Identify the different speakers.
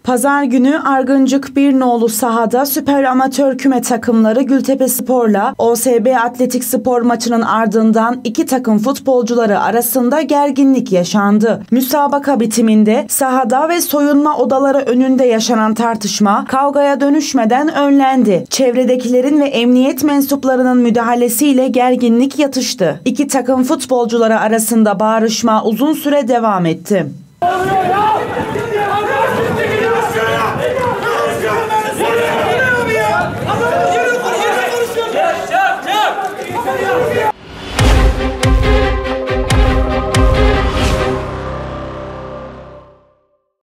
Speaker 1: Pazar günü Argıncık Birnoğlu sahada süper amatör küme takımları Gültepespor'la OSB Atletik Spor maçının ardından iki takım futbolcuları arasında gerginlik yaşandı. Müsabaka bitiminde sahada ve soyunma odaları önünde yaşanan tartışma kavgaya dönüşmeden önlendi. Çevredekilerin ve emniyet mensuplarının müdahalesiyle gerginlik yatıştı. İki takım futbolcuları arasında bağırışma uzun süre devam etti.